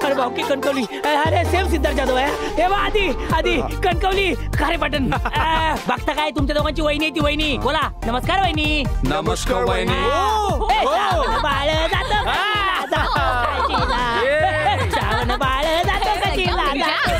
अरे भाऊकी कणकवली, अरे सेम सिद्धार्थ जाधव आहे. हे बा आधी आधी कणकवली खारे पाटण. बघता काय तुमच्या दोघांची वहिनी आहे ती वहिनी. बोला नमस्कार वहिनी. नमस्कार वहिनी. बाळ जातो श्रावण बाळ जातो कशीला.